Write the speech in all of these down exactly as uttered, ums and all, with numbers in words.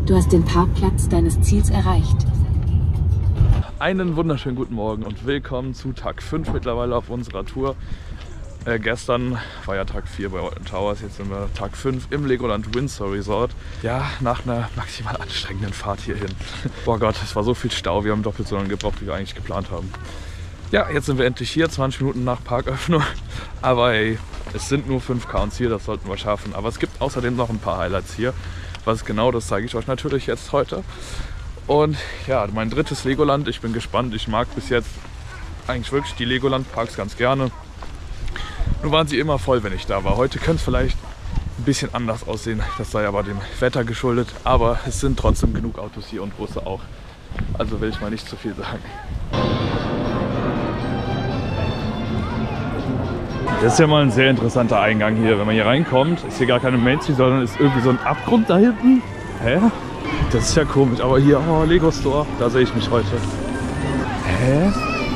Du hast den Parkplatz deines Ziels erreicht. Einen wunderschönen guten Morgen und willkommen zu Tag fünf mittlerweile auf unserer Tour. Äh, gestern war ja Tag vier bei Alton Towers, jetzt sind wir Tag fünf im Legoland Windsor Resort. Ja, nach einer maximal anstrengenden Fahrt hierhin. Boah Gott, es war so viel Stau, wir haben doppelt so lange gebraucht, wie wir eigentlich geplant haben. Ja, jetzt sind wir endlich hier, zwanzig Minuten nach Parköffnung. Aber hey, es sind nur fünf Counts hier, das sollten wir schaffen. Aber es gibt außerdem noch ein paar Highlights hier. Was genau, das zeige ich euch natürlich jetzt heute. Und ja, mein drittes Legoland, ich bin gespannt. Ich mag bis jetzt eigentlich wirklich die Legoland-Parks ganz gerne. Nur waren sie immer voll, wenn ich da war. Heute könnte es vielleicht ein bisschen anders aussehen. Das sei aber dem Wetter geschuldet. Aber es sind trotzdem genug Autos hier und Busse auch. Also will ich mal nicht zu viel sagen. Das ist ja mal ein sehr interessanter Eingang hier. Wenn man hier reinkommt, ist hier gar keine Main Street, sondern ist irgendwie so ein Abgrund da hinten. Hä? Das ist ja komisch. Aber hier, oh, Lego Store, da sehe ich mich heute. Hä?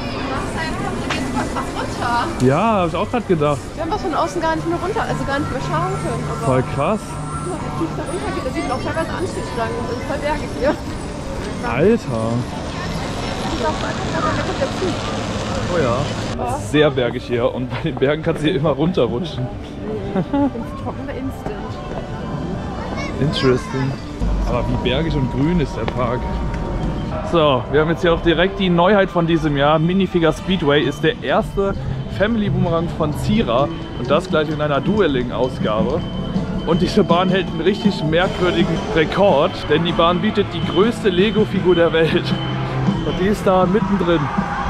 Ja, habe ich auch gerade gedacht. Wir haben das von außen gar nicht mehr runter, also gar nicht mehr schauen können. Aber voll krass. Guck mal, wie tief da runter geht. Da sieht man auch teilweise Anstiegsschlangen. Das ist voll bergig hier. Alter. Ich glaube, da kommt der Zug. Oh ja. Das ist sehr bergig hier und bei den Bergen kannst du hier immer runterrutschen. Trocken wir instant. Interesting. Aber wie bergig und grün ist der Park. So, wir haben jetzt hier auch direkt die Neuheit von diesem Jahr. Minifigure Speedway ist der erste Family Boomerang von Zira und das gleich in einer Dueling-Ausgabe. Und diese Bahn hält einen richtig merkwürdigen Rekord, denn die Bahn bietet die größte Lego-Figur der Welt. Und die ist da mittendrin.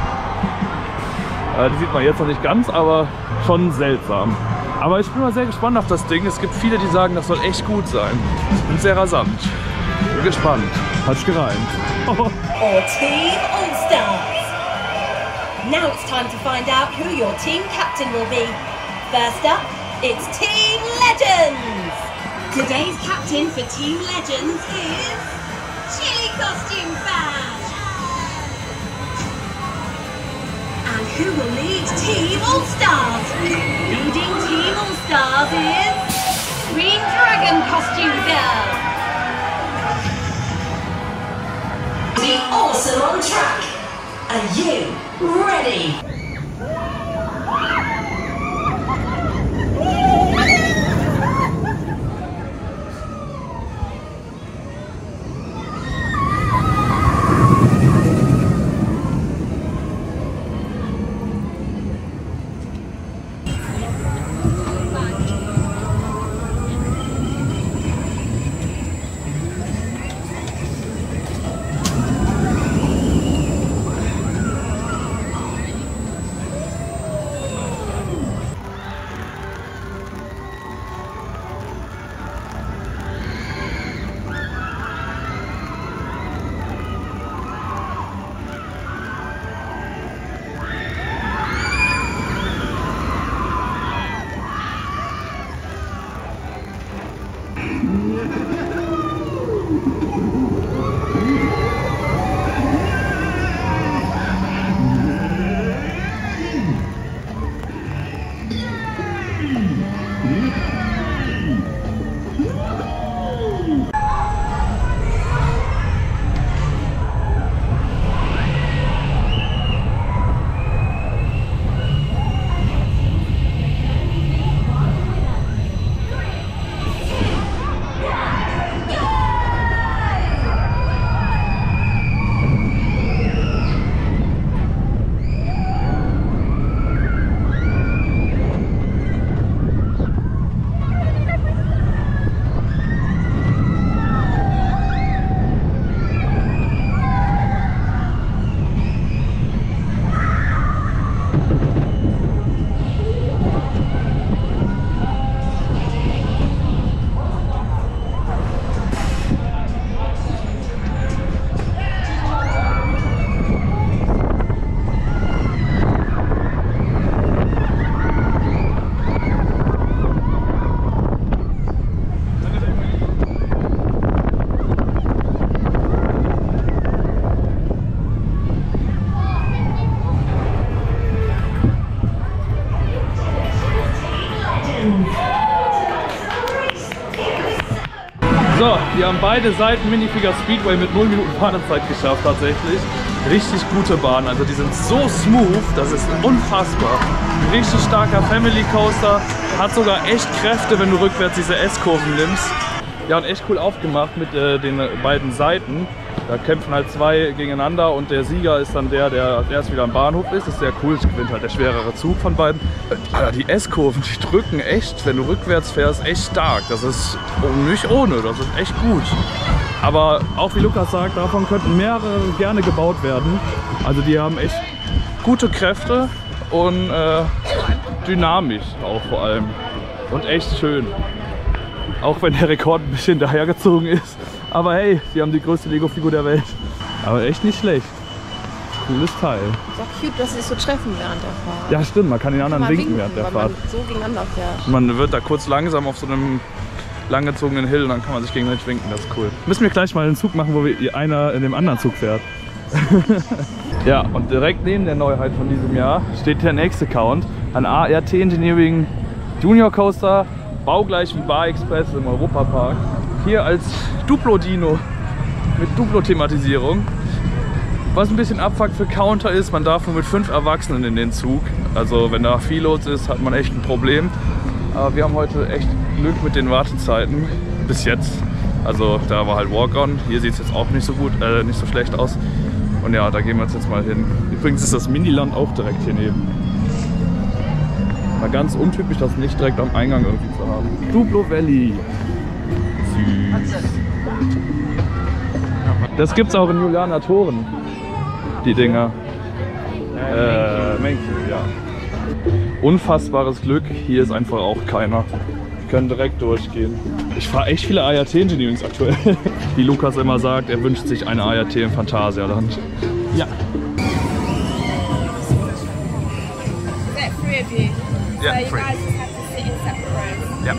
Die sieht man jetzt noch nicht ganz, aber schon seltsam. Aber ich bin mal sehr gespannt auf das Ding. Es gibt viele, die sagen, das soll echt gut sein. Und sehr rasant. Bin gespannt. Hat's gereimt. Or Team All-Stars. Now it's time to find out who your team captain will be. First up, it's Team Legends. Today's captain for Team Legends is Chili Costume Fan. And who will lead Team All-Stars? Leading Team All-Stars is Green Dragon Costume Girl. Be awesome on track. Are you ready? Die haben beide Seiten Minifigure Speedway mit null Minuten Fahrenzeit geschafft tatsächlich. Richtig gute Bahn, also die sind so smooth, das ist unfassbar. Ein richtig starker Family Coaster, hat sogar echt Kräfte, wenn du rückwärts diese S-Kurven nimmst. Ja, und echt cool aufgemacht mit äh, den beiden Seiten. Da kämpfen halt zwei gegeneinander und der Sieger ist dann der, der als erstes wieder am Bahnhof ist. Das ist sehr cool, es gewinnt halt der schwerere Zug von beiden. Alter, die S-Kurven, die drücken echt, wenn du rückwärts fährst, echt stark. Das ist nicht ohne, das ist echt gut. Aber auch wie Lukas sagt, davon könnten mehrere gerne gebaut werden. Also die haben echt gute Kräfte und äh, dynamisch auch vor allem. Und echt schön. Auch wenn der Rekord ein bisschen dahergezogen ist. Aber hey, sie haben die größte Lego-Figur der Welt. Aber echt nicht schlecht. Cooles Teil. Ist auch cute, dass sie sich so treffen während der Fahrt. Ja stimmt, man kann den anderen winken, winken während der weil Fahrt. Man so gegeneinander fährt. Man wird da kurz langsam auf so einem langgezogenen Hill und dann kann man sich gegenseitig winken, das ist cool. Müssen wir gleich mal einen Zug machen, wo wir einer in dem anderen Zug fährt. Ja, und direkt neben der Neuheit von diesem Jahr steht der nächste Count. Ein A R T Engineering Junior Coaster, baugleich wie Bar Express im Europapark. Hier als Duplo-Dino mit Duplo-Thematisierung. Was ein bisschen Abfuck für Counter ist, man darf nur mit fünf Erwachsenen in den Zug. Also wenn da viel los ist, hat man echt ein Problem. Aber wir haben heute echt Glück mit den Wartezeiten bis jetzt. Also da war halt Walk-On. Hier sieht es jetzt auch nicht so gut, äh, nicht so schlecht aus. Und ja, da gehen wir jetzt mal hin. Übrigens ist das Miniland auch direkt hier neben. Mal ganz untypisch, das nicht direkt am Eingang irgendwie zu haben. Duplo Valley. Süß. Das gibt's auch in Juliana Toren. Die Dinger. Äh, Männchen, ja. Unfassbares Glück, hier ist einfach auch keiner. Wir können direkt durchgehen. Ich fahre echt viele A R T Engineerings aktuell. Wie Lukas immer sagt, er wünscht sich eine A R T im Phantasialand. Ja. Ja, free. Ja.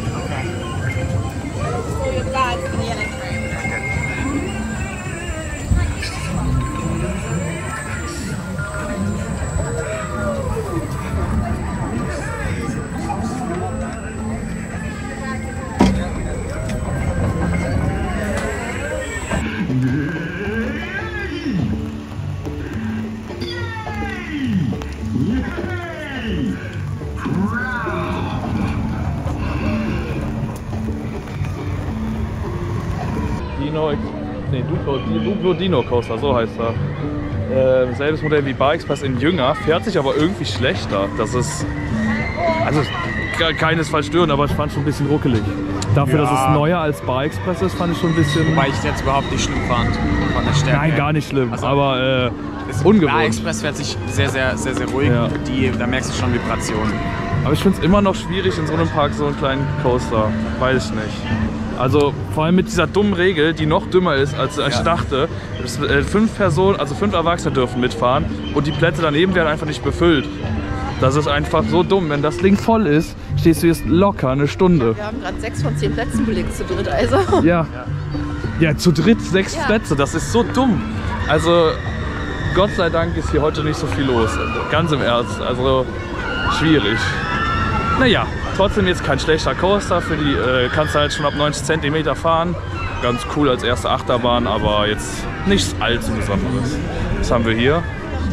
Dino, nee, Duplo, Duplo Dino Coaster, so heißt er. Äh, selbes Modell wie Bar Express in jünger, fährt sich aber irgendwie schlechter. Das ist, also keines falsch stören, aber ich fand es schon ein bisschen ruckelig. Dafür, ja, dass es neuer als Bar Express ist, fand ich schon ein bisschen... Wobei ich es jetzt überhaupt nicht schlimm fand, von der Stärke. Nein, gar nicht schlimm, also, aber äh, ungewohnt. Bar Express fährt sich sehr, sehr, sehr, sehr ruhig. Ja. Die, da merkst du schon Vibrationen. Aber ich finde es immer noch schwierig, in so einem Park so einen kleinen Coaster. Weiß ich nicht. Also vor allem mit dieser dummen Regel, die noch dümmer ist, als ich ja. dachte. Dass, äh, fünf Personen, also fünf Erwachsene dürfen mitfahren und die Plätze daneben werden einfach nicht befüllt. Das ist einfach so dumm. Wenn das Ding voll ist, stehst du jetzt locker eine Stunde. Wir haben gerade sechs von zehn Plätzen belegt zu dritt, also. Ja. Ja, zu dritt sechs ja. Plätze. Das ist so dumm. Also Gott sei Dank ist hier heute nicht so viel los. Ganz im Ernst. Also schwierig. Naja, trotzdem jetzt kein schlechter Coaster. Für die äh, kannst du halt schon ab neunzig Zentimeter fahren. Ganz cool als erste Achterbahn, aber jetzt nichts allzu Besonderes. Was haben wir hier?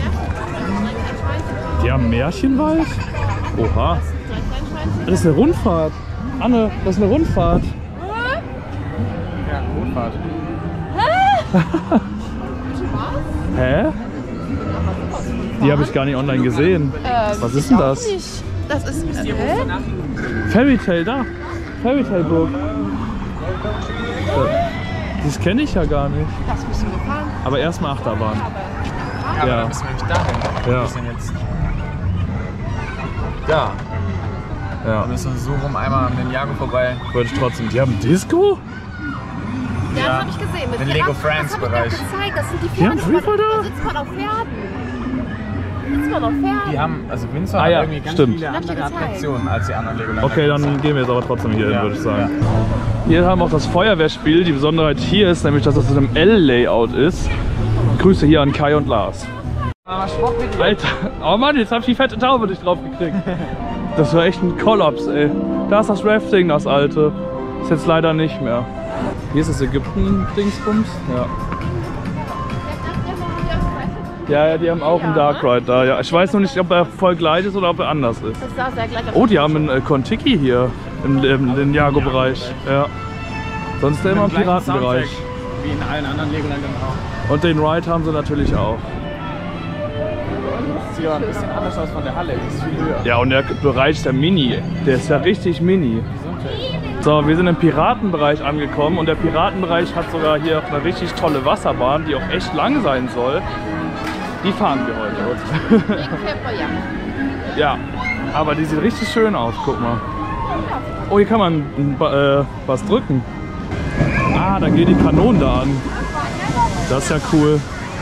Der Märchenwald? Oha. Das ist eine Rundfahrt. Anne, das ist eine Rundfahrt. Ja, Rundfahrt. Hä? Die habe ich gar nicht online gesehen. Ähm, Was ist denn das? Nicht. Das ist äh, Fairy Tale, da. Fairy Tale Burg. Das kenne ich ja gar nicht. Das müssen wir fahren. Aber erstmal Achterbahn. Ja, aber Ja. dann müssen wir nämlich dahin. Ja. Wir sind jetzt da. Ja. Wir müssen so rum einmal an den Jago vorbei. Wollte ich trotzdem. Die haben Disco? Ja, Ja, das habe ich gesehen. Mit den Lego Friends Bereich. Das habe ich gezeigt. Das sind die Die haben Pferde. Da Freefall sitzt man auf Pferden. Da sitzt man auf Pferden. Die haben, also Windsor Ah, hat ja, irgendwie ganz stimmt. viele Hab ich dir andere gezeigt. Attraktionen als die anderen Legoland. Okay, dann gehen wir jetzt aber trotzdem hier hin, Ja. würde ich sagen. Ja. Hier haben wir auch das Feuerwehrspiel. Die Besonderheit hier ist nämlich, dass das in einem L-Layout ist. Grüße hier an Kai und Lars. Alter, oh Mann, jetzt hab ich die fette Taube nicht drauf gekriegt. Das war echt ein Kollaps, ey. Da ist das Rafting, das alte. Ist jetzt leider nicht mehr. Hier ist das Ägypten-Dingsbums. Ja. Ja, ja, die haben auch einen Dark Ride da. Ja. Ich weiß noch nicht, ob er voll gleich ist oder ob er anders ist. Das sah sehr gleich aus. Oh, die haben einen äh, Kontiki hier im, im, im Ninjago-Bereich. Ja. Sonst ist der immer im Piratenbereich. Wie in allen anderen Legoländern auch. Und den Ride haben sie natürlich auch. Das sieht aber ein bisschen anders aus von der Halle, die ist viel höher. Ja, und der Bereich ist ja mini. Der ist ja richtig mini. So, wir sind im Piratenbereich angekommen und der Piratenbereich hat sogar hier auch eine richtig tolle Wasserbahn, die auch echt lang sein soll. Die fahren wir heute. Ja, aber die sieht richtig schön aus, guck mal. Oh, hier kann man äh, was drücken. Ah, da geht die Kanone da an. Das ist ja cool.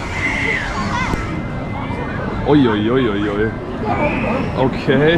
Uiuiuiui. Okay.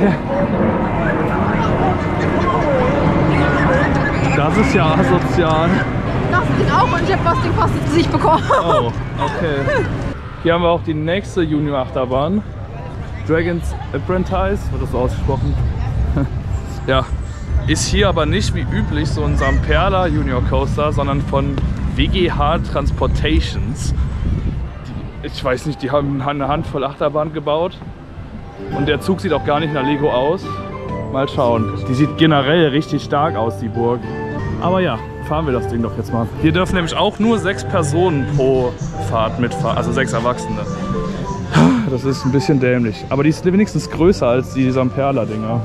Das ist ja asozial. Das Ding auch und ich habe was Ding fast ins Gesicht bekommen. Oh, okay. Hier haben wir auch die nächste Junior-Achterbahn. Dragon's Apprentice, wird das so ausgesprochen? Ja, ist hier aber nicht wie üblich so ein Zamperla Junior Coaster, sondern von W G H Transportations. Die, ich weiß nicht, die haben eine Handvoll Achterbahn gebaut und der Zug sieht auch gar nicht nach Lego aus. Mal schauen. Die sieht generell richtig stark aus, die Burg. Aber ja, fahren wir das Ding doch jetzt mal. Hier dürfen nämlich auch nur sechs Personen pro Fahrt mitfahren, also sechs Erwachsene. Das ist ein bisschen dämlich. Aber die ist wenigstens größer als die Zamperla-Dinger.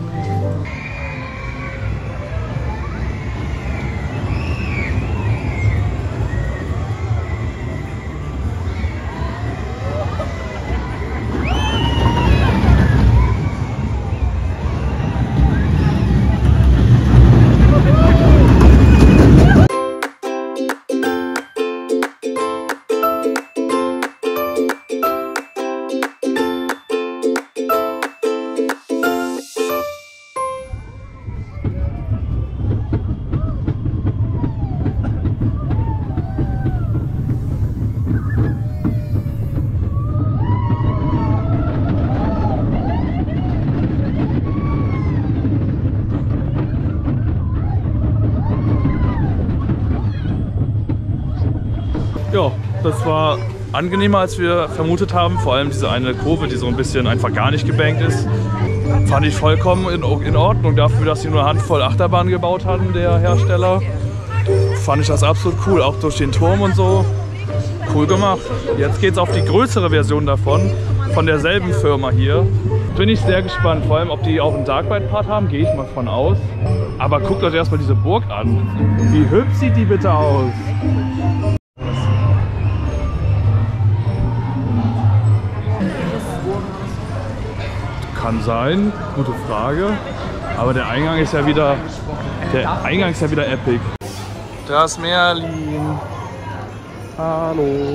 Ja, das war angenehmer, als wir vermutet haben. Vor allem diese eine Kurve, die so ein bisschen einfach gar nicht gebankt ist. Fand ich vollkommen in, in Ordnung dafür, dass sie nur eine Handvoll Achterbahn gebaut hatten, der Hersteller. Fand ich das absolut cool, auch durch den Turm und so. Cool gemacht. Jetzt geht's auf die größere Version davon, von derselben Firma hier. Bin ich sehr gespannt, vor allem ob die auch einen Dark Ride Part haben, gehe ich mal von aus. Aber guckt euch erstmal diese Burg an. Wie hübsch sieht die bitte aus? Kann sein, gute Frage. Aber der Eingang ist ja wieder, der Eingang ist ja wieder epic. Das Merlin. Hallo.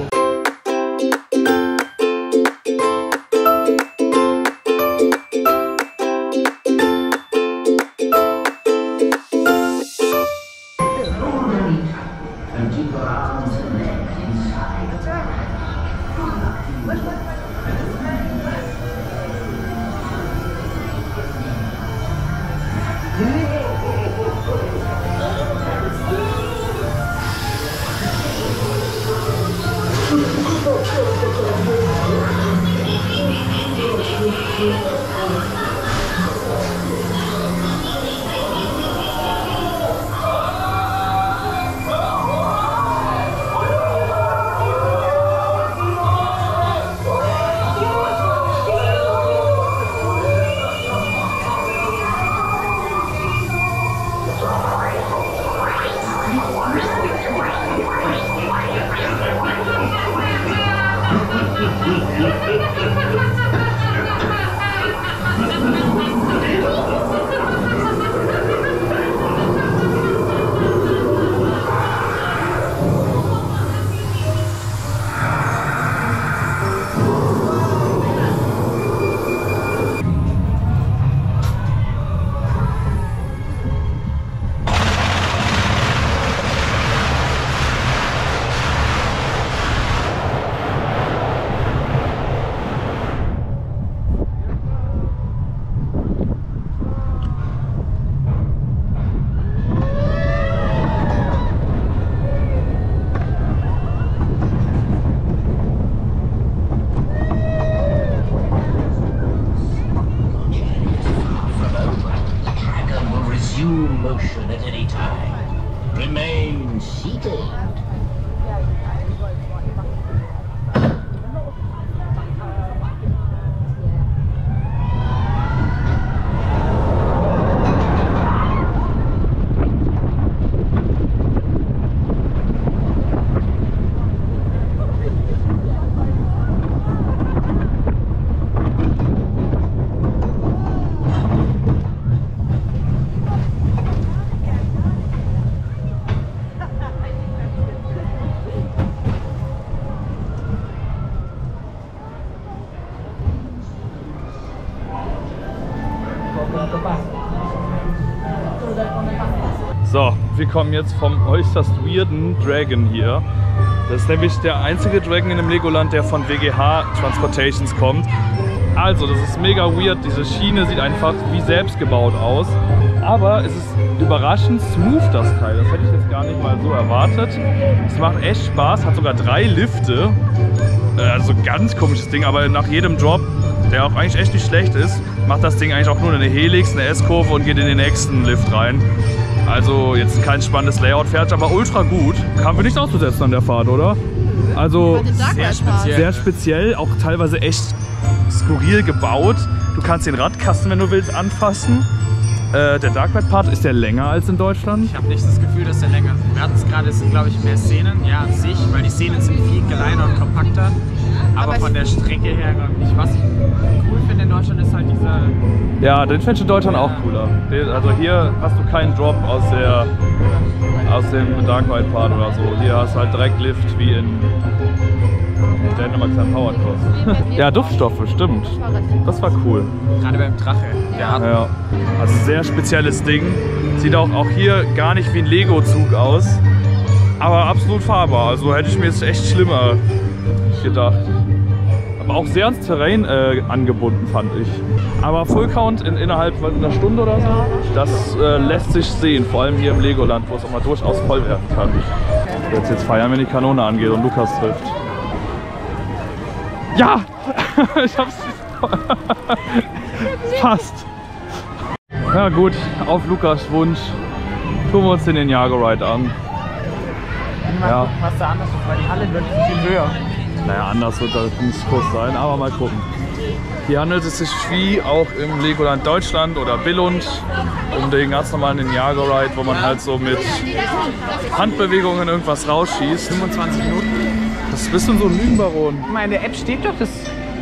motion at any time. Remain seated. So, wir kommen jetzt vom äußerst weirden Dragon hier. Das ist nämlich der einzige Dragon in dem Legoland, der von W G H Transportations kommt. Also, das ist mega weird. Diese Schiene sieht einfach wie selbst gebaut aus. Aber es ist überraschend smooth, das Teil. Das hätte ich jetzt gar nicht mal so erwartet. Es macht echt Spaß, hat sogar drei Lifte. Also ganz komisches Ding, aber nach jedem Drop, der auch eigentlich echt nicht schlecht ist, macht das Ding eigentlich auch nur eine Helix, eine S-Kurve und geht in den nächsten Lift rein. Also jetzt kein spannendes Layout, fährt aber ultra gut. Haben wir nicht auszusetzen an der Fahrt, oder? Also Sehr speziell. sehr speziell, auch teilweise echt skurril gebaut. Du kannst den Radkasten, wenn du willst, anfassen. Äh, der Dark Ride Part, ist der länger als in Deutschland? Ich habe nicht das Gefühl, dass der länger ist. Wir hatten es gerade, es sind glaube ich mehr Szenen, ja an sich, weil die Szenen sind viel kleiner und kompakter. Aber, aber von der Strecke her, ich, was ich cool finde in Deutschland ist halt dieser... Ja, den finde ich in Deutschland auch cooler. Also hier hast du keinen Drop aus, der, aus dem Dark Ride Part oder so. Hier hast du halt direkt Lift wie in Dänemark sein Power Cross. Ja, Duftstoffe, stimmt. Das war cool. Gerade beim Drache. Der hat Ja, also sehr spezielles Ding. Sieht auch, auch hier gar nicht wie ein Lego-Zug aus. Aber absolut fahrbar. Also hätte ich mir jetzt echt schlimmer gedacht. Aber auch sehr ans Terrain äh, angebunden, fand ich. Aber Full Count in, innerhalb einer Stunde oder so, das äh, lässt sich sehen. Vor allem hier im Legoland, wo es auch mal durchaus voll werden kann. Jetzt, jetzt feiern, wenn die Kanone angeht und Lukas trifft. Ja! Ich hab's fast. Ja gut, auf Lukas Wunsch tun wir uns den Ninjago Ride an. Ja. was da anders ist, weil die Halle wird viel höher. Naja, anders wird das nicht groß sein, aber mal gucken. Hier handelt es sich wie auch im Legoland Deutschland oder Billund um den ganz normalen Ninjago Ride, wo man halt so mit Handbewegungen irgendwas rausschießt. fünfundzwanzig Minuten. Das ist ein bisschen so ein Lügenbaron. Guck mal, in der App steht doch das.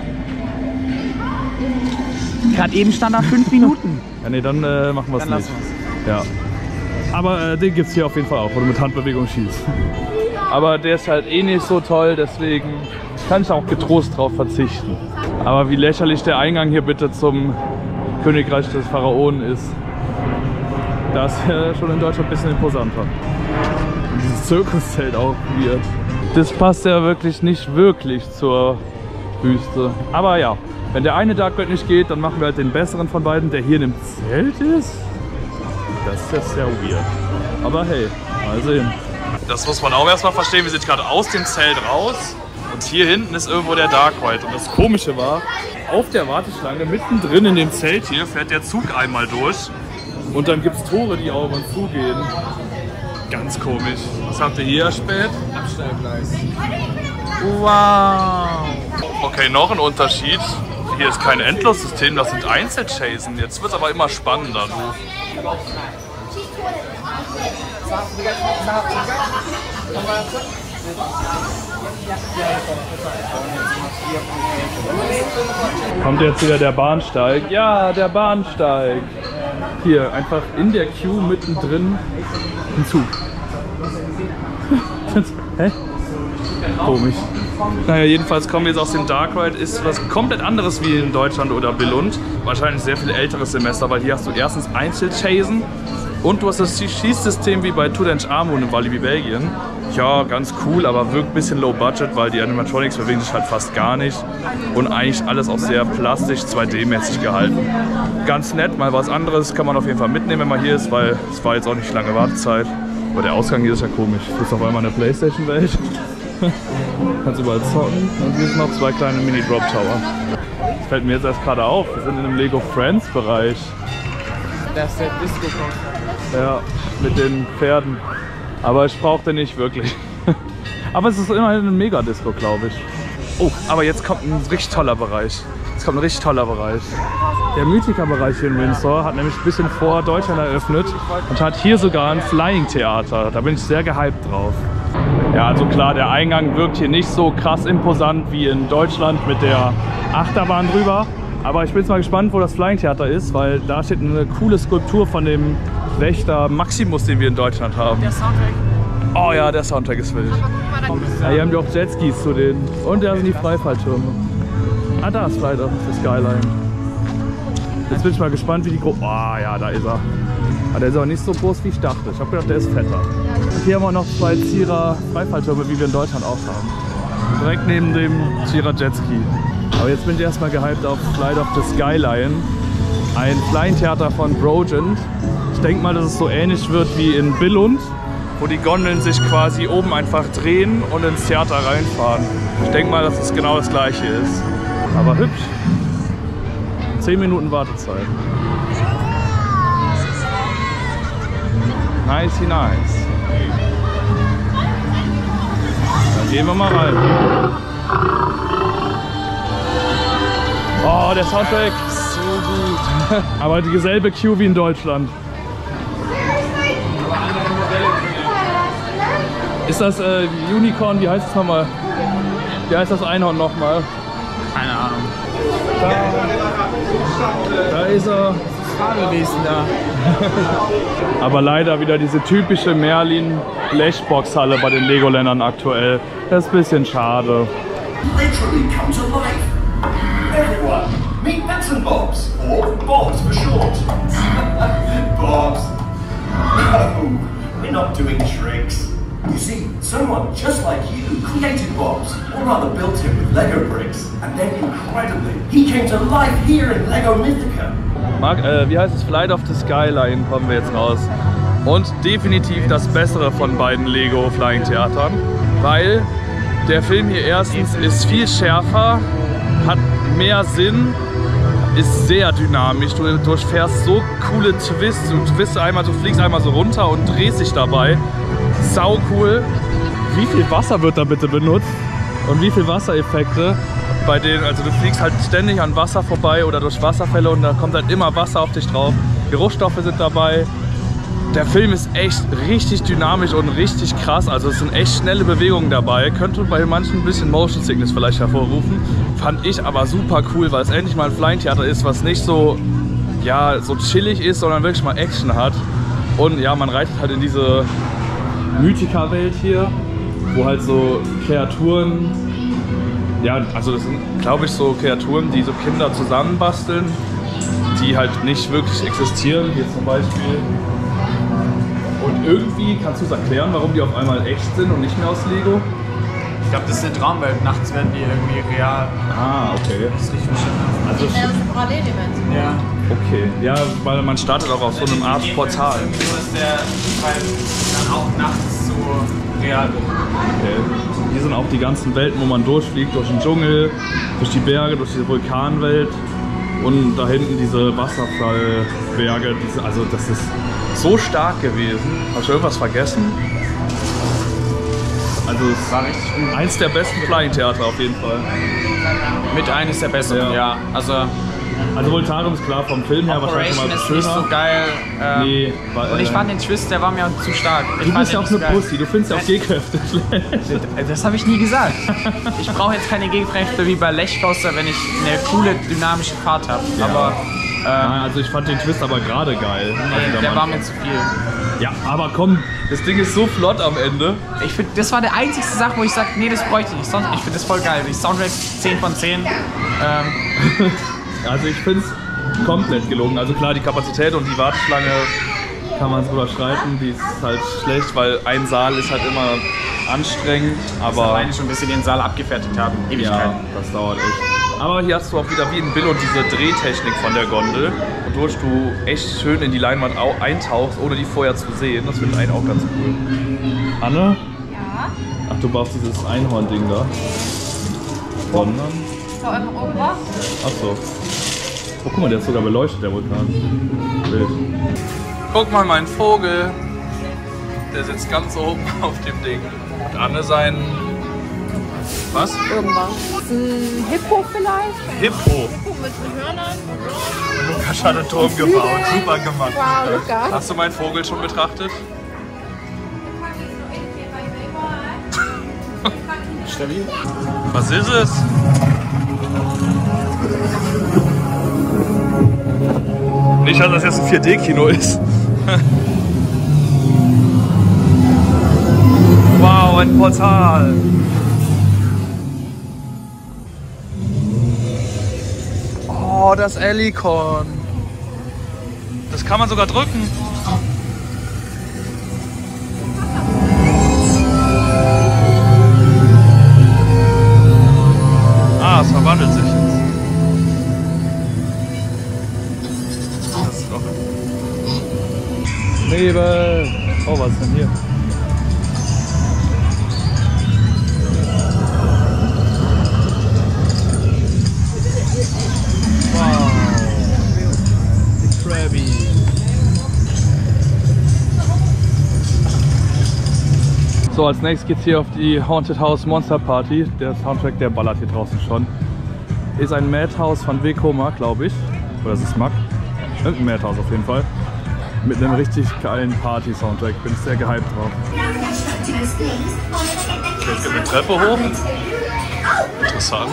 Gerade eben stand da fünf Minuten. Ja, nee, dann äh, machen wir es nicht. Ja. Aber äh, den gibt es hier auf jeden Fall auch, wo du mit Handbewegung schießt. Aber der ist halt eh nicht so toll, deswegen kann ich auch getrost drauf verzichten. Aber wie lächerlich der Eingang hier bitte zum Königreich des Pharaonen ist, das ist ja schon in Deutschland ein bisschen imposanter. Und dieses Zirkuszelt auch weird. Das passt ja wirklich nicht wirklich zur Wüste. Aber ja, wenn der eine Dark Ride nicht geht, dann machen wir halt den besseren von beiden, der hier in dem Zelt ist. Das ist ja sehr weird. Aber hey, mal sehen. Das muss man auch erstmal verstehen. Wir sind gerade aus dem Zelt raus und hier hinten ist irgendwo der Dark Ride. Und das Komische war, auf der Warteschlange mittendrin in dem Zelt hier fährt der Zug einmal durch und dann gibt es Tore, die auf und zugehen. Ganz komisch. Was habt ihr hier spät? Abstellgleis. Wow. Okay, noch ein Unterschied. Hier ist kein Endlossystem, das sind Einzelchasen. Jetzt wird es aber immer spannender. Du. Kommt jetzt wieder der Bahnsteig? Ja, der Bahnsteig. Hier, einfach in der Queue mittendrin ein Zug. Hä? Komisch. Naja, jedenfalls kommen wir jetzt aus dem Dark Ride. Ist was komplett anderes wie in Deutschland oder Billund. Wahrscheinlich sehr viel älteres Semester, weil hier hast du erstens Einzelchasen und du hast das Schießsystem wie bei Tutanchamun in Walibi Belgien. Ja, ganz cool, aber wirkt ein bisschen low budget, weil die Animatronics bewegen sich halt fast gar nicht. Und eigentlich alles auch sehr plastisch, zwei D-mäßig gehalten. Ganz nett, mal was anderes kann man auf jeden Fall mitnehmen, wenn man hier ist, weil es war jetzt auch nicht lange Wartezeit. Aber der Ausgang hier ist ja komisch. Das ist auf einmal eine Playstation-Welt. Kannst überall zocken. Und hier sind noch zwei kleine Mini-Drop-Tower. Das fällt mir jetzt erst gerade auf. Wir sind in einem Lego Friends-Bereich. der ist der Disco-Coaster. Ja, mit den Pferden. Aber ich brauche den nicht wirklich. Aber es ist immerhin ein Mega-Disco, glaube ich. Oh, aber jetzt kommt ein richtig toller Bereich. Jetzt kommt ein richtig toller Bereich. Der Mythica-Bereich hier in Windsor hat nämlich ein bisschen vor Deutschland eröffnet und hat hier sogar ein Flying-Theater. Da bin ich sehr gehypt drauf. Ja, also klar, der Eingang wirkt hier nicht so krass imposant wie in Deutschland mit der Achterbahn drüber. Aber ich bin jetzt mal gespannt, wo das Flying-Theater ist, weil da steht eine coole Skulptur von dem Wächter Maximus, den wir in Deutschland haben. Der Soundtrack. Oh ja, der Soundtrack ist wild. Ja, hier haben wir auch Jetskis zu denen. Und da sind die Freifalltürme. Ah, da ist Flight of the Skyline. Jetzt bin ich mal gespannt, wie die groß. Oh ja, da ist er. Aber der ist aber nicht so groß, wie ich dachte. Ich habe gedacht, der ist fetter. Und hier haben wir noch zwei Zierer Freifalltürme, wie wir in Deutschland auch haben. Direkt neben dem Zierer Jetski. Aber jetzt bin ich erstmal gehypt auf Flight of the Skyline. Ein Flying-Theater von Brogent. Ich denke mal, dass es so ähnlich wird wie in Billund, wo die Gondeln sich quasi oben einfach drehen und ins Theater reinfahren. Ich denke mal, dass es genau das gleiche ist. Aber hübsch. zehn Minuten Wartezeit. Nice, nice. Dann gehen wir mal rein. Oh, der Soundtrack ist so gut. Aber dieselbe Queue wie in Deutschland. Ist das äh, Unicorn? Wie heißt es nochmal? Wie heißt das Einhorn nochmal? Keine Ahnung. Da, da ist er. Fabelwesen da. Aber leider wieder diese typische Merlin-Blechbox-Halle bei den Legoländern aktuell. Das ist ein bisschen schade. Literally come to life. Everyone, meet Bits and Bobs, or Bobs for short. Bobs. No, we're not doing tricks. You see, someone just like you created Bobs, or rather built him with Lego bricks, and then incredibly, he came to life here in Lego Mythica. Marc, äh, wie heißt es? Flight of the Skyline kommen wir jetzt raus. Und definitiv das bessere von beiden Lego Flying Theatern, weil der Film hier erstens ist viel schärfer, hat mehr Sinn, ist sehr dynamisch. Du durchfährst so coole Twists. Du twist einmal, du fliegst einmal so runter und drehst dich dabei. Sau cool. Wie viel Wasser wird da bitte benutzt? Und wie viel Wassereffekte? Bei denen, also du fliegst halt ständig an Wasser vorbei oder durch Wasserfälle und da kommt halt immer Wasser auf dich drauf. Geruchsstoffe sind dabei. Der Film ist echt richtig dynamisch und richtig krass. Also es sind echt schnelle Bewegungen dabei. Könnte bei manchen ein bisschen Motion Sickness vielleicht hervorrufen. Fand ich aber super cool, weil es endlich mal ein Flying Theater ist, was nicht so, ja, so chillig ist, sondern wirklich mal Action hat. Und ja, man reitet halt in diese Mythica-Welt hier, wo halt so Kreaturen, ja, also das sind, glaube ich, so Kreaturen, die so Kinder zusammenbasteln, die halt nicht wirklich existieren, hier zum Beispiel. Und irgendwie, kannst du es erklären, warum die auf einmal echt sind und nicht mehr aus Lego? Ich glaube, das ist eine Traumwelt. Nachts werden die irgendwie real. Ah, okay. Das ist richtig bestimmt. Also, Ja, das ist eine Paralleldimension. Ja. okay. Ja, weil man startet auch auf so einem Art Portal. So ist der Fall dann auch nachts so real wird. Okay. Hier sind auch die ganzen Welten, wo man durchfliegt, durch den Dschungel, durch die Berge, durch diese Vulkanwelt und da hinten diese Wasserfallberge. Diese, also das ist so stark gewesen. Hast du irgendwas vergessen? Also es War richtig gut. eins der besten Flying Theater auf jeden Fall. Mit eines der besseren, Ja. ja. Also Also Voltarium ist klar vom Film her wahrscheinlich Operation mal ist nicht so schöner. geil. Ähm, Nee, weil, und ich äh, fand den Twist, der war mir zu stark. Ich Du fand bist ja den auch nicht eine so geil. Pussy, du findest ja auch G-Kräfte schlecht. Das habe ich nie gesagt. Ich brauche jetzt keine Gegenkräfte wie bei Lechcoaster, wenn ich eine coole, dynamische Fahrt habe. Ja. Aber Nein, ähm, also ich fand den Twist aber gerade geil. nee, Also der Mann- war mir zu viel. Ja, aber komm, das Ding ist so flott am Ende. Ich finde, das war die einzige Sache, wo ich sage, nee, das bräuchte ich nicht. Sonst, ich finde das voll geil. Die Soundtracks zehn von zehn. Ähm, Also ich finde es komplett gelungen. Also klar, die Kapazität und die Warteschlange kann man drüber streiten. Die ist halt schlecht, weil ein Saal ist halt immer anstrengend. Aber alleine schon, bis sie den Saal abgefertigt haben. ja, Ewigkeiten. das dauert echt. Aber hier hast du auch wieder wie in Billund diese Drehtechnik von der Gondel, wodurch du echt schön in die Leinwand au- eintauchst, ohne die vorher zu sehen. Das finde ich eigentlich auch ganz cool. Anne? Ja. Ach, du baust dieses Einhorn-Ding da. Sondern? Schau einfach oben was. Ach so. Oh, guck mal, der ist sogar beleuchtet, der Vulkan. Wild. Guck mal, mein Vogel. Der sitzt ganz oben auf dem Ding. Und Anne sein... Was? Irgendwas. Ein Hippo vielleicht? Hippo. Hippo mit Hörnern. Lukas hat einen Turm gebaut. Super gemacht. Wow, Lukas. Hast du meinen Vogel schon betrachtet? Stabil. Was ist es? Nicht, dass das jetzt ein vier D Kino ist. Wow, ein Portal. Oh, das Ellicon. Das kann man sogar drücken. Ah, es verwandelt sich jetzt. Das ist doch... Nebel. Oh, was ist denn hier? Wow. Die Krabby. So, als nächstes geht's hier auf die Haunted House Monster Party. Der Soundtrack, der ballert hier draußen schon. Ist ein Madhouse von Vekoma, glaube ich. Oder ist es Mack? Irgendein Madhouse auf jeden Fall. Mit einem richtig geilen Party-Soundtrack. Bin sehr gehypt drauf. Jetzt geht eine Treppe hoch. Interessant.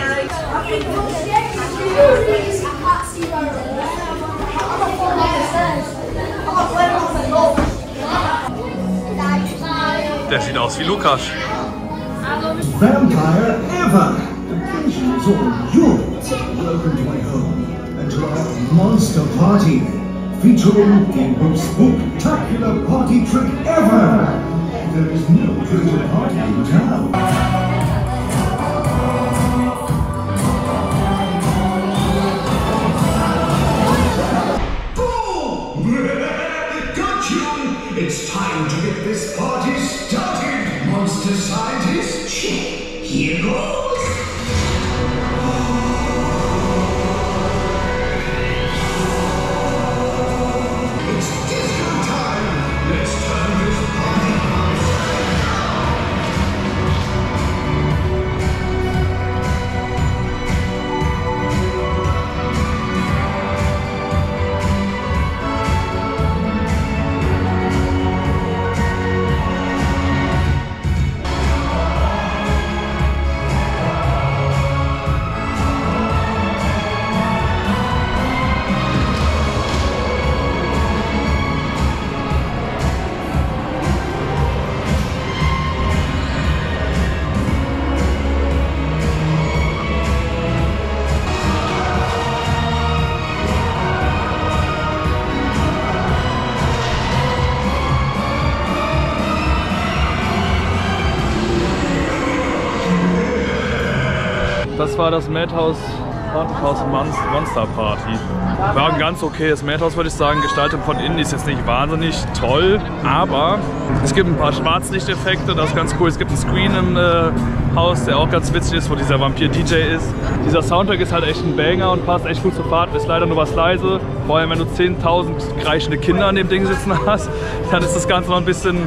Der sieht aus wie Lukas. Vampire ever! Occasion is all yours. Welcome to my home and to our monster party, featuring the most spectacular party trick ever. There is no greater party in town. Got you! It's time to get this party started, monster scientist. Here goes. It's disco time. Let's turn this party house. Das war das Madhouse Haunted House Monster Party. War ein ganz okayes Madhouse, würde ich sagen. Gestaltung von innen ist jetzt nicht wahnsinnig toll, aber es gibt ein paar Schwarzlichteffekte, das ist ganz cool. Es gibt einen Screen im äh, Haus, der auch ganz witzig ist, wo dieser Vampir-D J ist. Dieser Soundtrack ist halt echt ein Banger und passt echt gut zur Fahrt, ist leider nur was leise. Vor allem, wenn du zehntausend kreischende Kinder an dem Ding sitzen hast, dann ist das Ganze noch ein bisschen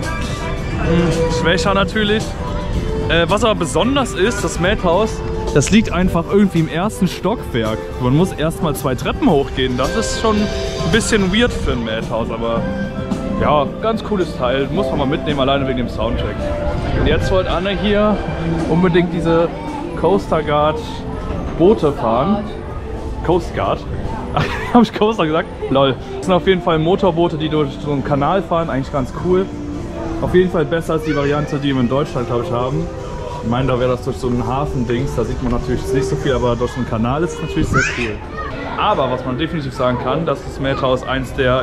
mh, schwächer natürlich. Äh, was aber besonders ist, das Madhouse, das liegt einfach irgendwie im ersten Stockwerk. Man muss erstmal zwei Treppen hochgehen. Das ist schon ein bisschen weird für ein Madhouse, aber ja, ganz cooles Teil. Muss man mal mitnehmen, alleine wegen dem Soundtrack. Und jetzt wollte Anne hier unbedingt diese Coaster Guard Boote fahren. Coast Guard. Habe ich Coaster gesagt? Lol. Das sind auf jeden Fall Motorboote, die durch so einen Kanal fahren. Eigentlich ganz cool. Auf jeden Fall besser als die Variante, die wir in Deutschland, glaube ich, haben. Ich meine, da wäre das durch so einen Hafen-Dings, da sieht man natürlich nicht so viel, aber durch so einen Kanal ist es natürlich sehr cool. Aber was man definitiv sagen kann, dass das Madhouse eins der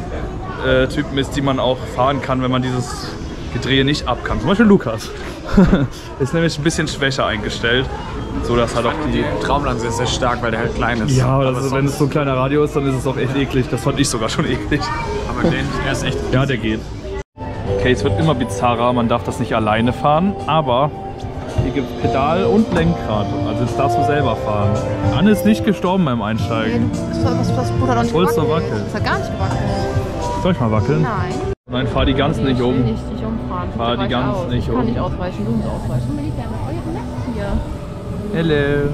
äh, Typen ist, die man auch fahren kann, wenn man dieses Gedrehe nicht ab kann. Zum Beispiel Lukas. Ist nämlich ein bisschen schwächer eingestellt, so dass halt auch die Traumland ist sehr stark, weil der halt klein ist. Ja, aber ist, wenn es so ein kleiner Radio ist, dann ist es auch echt eklig. Das fand ich sogar schon eklig. Aber der, der ist echt. Ja, der geht. Okay, es wird immer bizarrer, man darf das nicht alleine fahren, aber hier gibt es Pedal und Lenkrad. Also jetzt darfst du selber fahren. Anne ist nicht gestorben beim Einsteigen. Das, das, das Bruder doch nicht Wolltest du gewackelt. wackeln? Das hat gar nicht gewackelt. Soll ich mal wackeln? Nein. Nein, fahr die ganz Nee, nicht ich will um. nicht dich umfahren. Fahr Bitte die weich ganz aus. nicht ich um. kann nicht ausweichen, du musst ausweichen. Mir liegt ja noch eure Netz hier. Hello.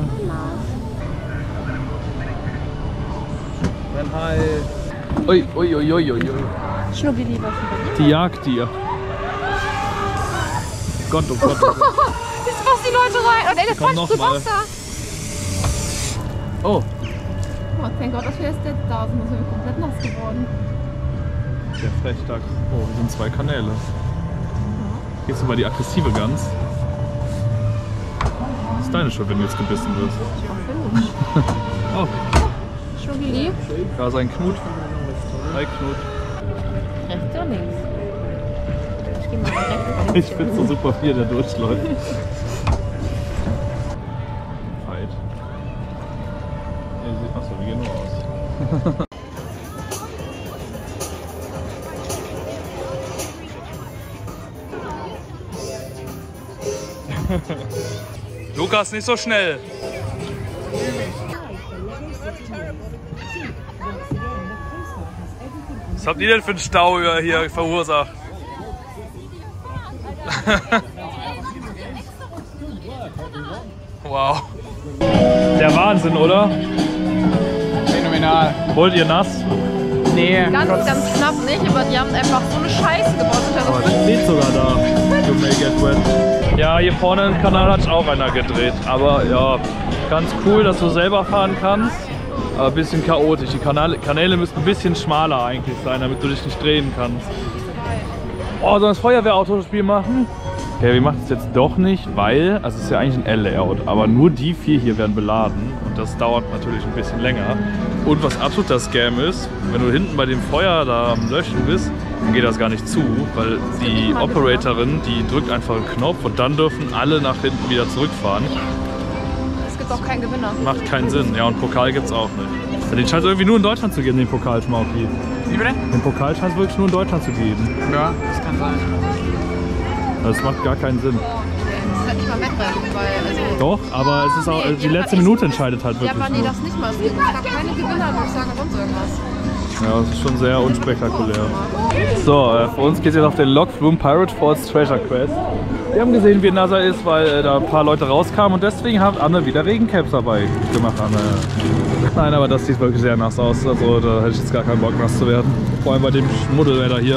Hi. Ui, ui, ui, ui, ui. Schnucki, lieber von bei dir. Die jagt dir. Gott, oh Gott. Oh Gott. Jetzt machst die Leute rein. Und ey, der Komm Quatsch, noch du mal. Wasser. Oh, Oh, thank Gott, dass wir jetzt da sind. Sonst sind wir komplett nass geworden. der Frechdachs. Oh, hier sind zwei Kanäle. Gehst du bei die aggressive Gans? Das ist deine Schuld, wenn du jetzt gebissen wirst. Oh, Schnucki, lieb. da ist ein Knut. Hi Knut. Rechts oder links? Ich geh mal rechts. Ich bin so super viel, der durchläuft. Fight. Achso, wir gehen nur raus. Lukas, nicht so schnell. Was habt ihr denn für einen Stau hier verursacht? Wow. Der Wahnsinn, oder? Phänomenal. Wollt ihr nass? Nee, Ganz, ganz knapp nicht, aber die haben einfach so eine Scheiße gebaut. Aber das steht sogar da. You may get wet. Ja, hier vorne im Kanal hat auch einer gedreht. Aber ja, ganz cool, dass du selber fahren kannst. Aber ein bisschen chaotisch. Die Kanäle, Kanäle müssen ein bisschen schmaler eigentlich sein, damit du dich nicht drehen kannst. Oh, sollen wir das Feuerwehrautospiel machen? Okay, wir machen es jetzt doch nicht, weil, also es ist ja eigentlich ein L-Layout, aber nur die vier hier werden beladen und das dauert natürlich ein bisschen länger. Und was absoluter Scam ist, wenn du hinten bei dem Feuer da am Löschen bist, dann geht das gar nicht zu, weil die Operatorin, die drückt einfach einen Knopf und dann dürfen alle nach hinten wieder zurückfahren. Es gibt auch keinen Gewinner. Macht keinen Sinn, ja, und Pokal gibt's auch nicht. Den scheint es irgendwie nur in Deutschland zu geben, den Pokal, Schmauki. Wie bitte? Den Pokal scheint es wirklich nur in Deutschland zu geben. Ja, das kann sein. Das macht gar keinen Sinn. Das ist halt nicht mal Wettrennen, weil, also... Doch, aber es ist auch, Nee, die ja, letzte aber Minute ich- entscheidet halt Ja, wirklich aber nee, nur. das nicht mal. Es gibt es gab keine Gewinner, würde ich sagen, sonst irgendwas. Ja, das ist schon sehr unspektakulär. So, äh, für uns geht es jetzt auf den Lockroom Pirate Falls Treasure Quest. Wir haben gesehen, wie NASA ist, weil äh, da ein paar Leute rauskamen und deswegen hat Anne wieder Regencaps dabei gemacht. Anne. Nein, aber das sieht wirklich sehr nass aus. Also da hätte ich jetzt gar keinen Bock, nass zu werden. Vor allem bei dem Schmuddelwetter hier.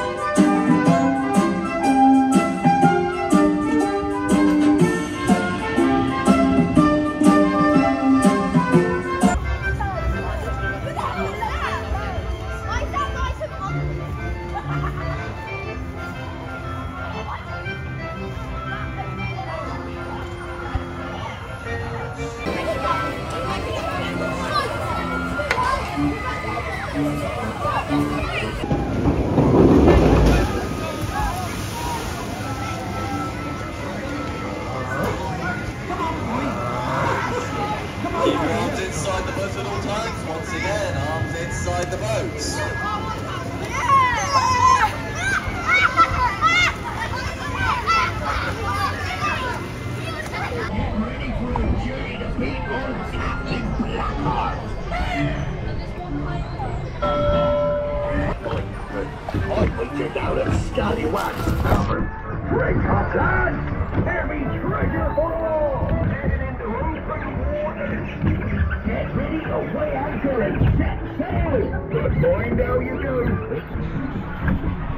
Arms inside the boat at all times. Once again, arms inside the boats. I put you down at Scallywags Tavern. Great hot lads! Heavy treasure for all! Headed into open waters. Get ready, away anchor and set sail! Good boy, now you go.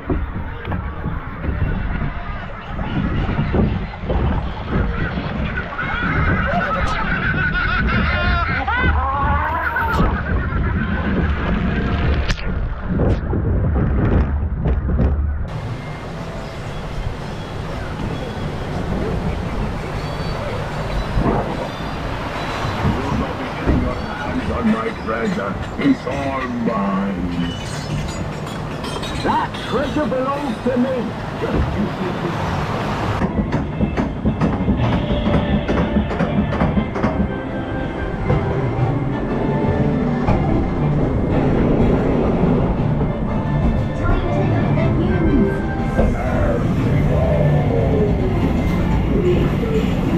My treasure, it's all mine. That treasure belongs to me. Just you keep it. There we go.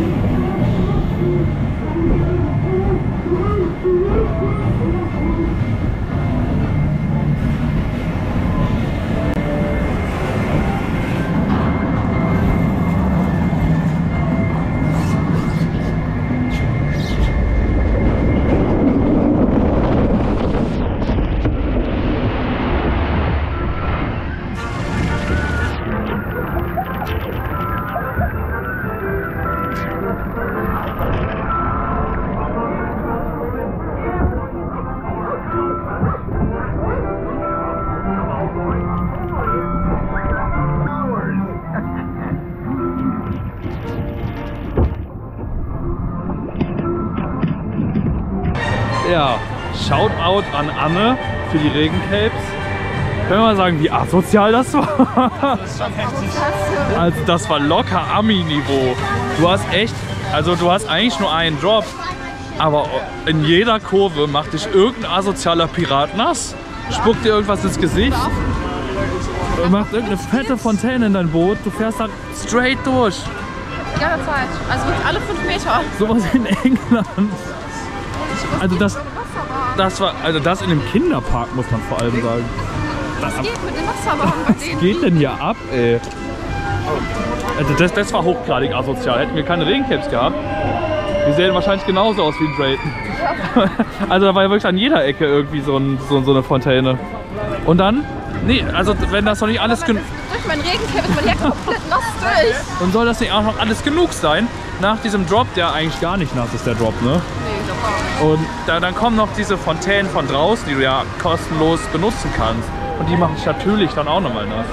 ja, Shoutout an Anne für die Regencapes. Können wir mal sagen, wie asozial das war? Das ist schon heftig. Also das war locker Ami-Niveau. Du hast echt, also du hast eigentlich nur einen Drop, aber in jeder Kurve macht dich irgendein asozialer Pirat nass, spuckt dir irgendwas ins Gesicht, macht irgendeine fette Fontäne in dein Boot, du fährst da straight durch. Die ganze Zeit. Also wirklich alle fünf Meter. Sowas in England. Also das, das war, also das in einem Kinderpark, muss man vor allem sagen. Was geht mit dem Wasserbahn bei denen? Was geht denn hier ab, ey? Also das, das war hochgradig asozial. Hätten wir keine Regencaps gehabt, die sehen wahrscheinlich genauso aus wie in Drayton. Ja. Also da war ja wirklich an jeder Ecke irgendwie so, ein, so, so eine Fontäne. Und dann, nee, also wenn das noch nicht alles genug... Durch meinen Regencap ist man ja komplett nass durch. Und soll das nicht auch noch alles genug sein? Nach diesem Drop, der eigentlich gar nicht nass ist, der Drop, ne? Nee, doch gar nicht. Und da, dann kommen noch diese Fontänen von draußen, die du ja kostenlos benutzen kannst. Und die machen dich natürlich dann auch nochmal nass.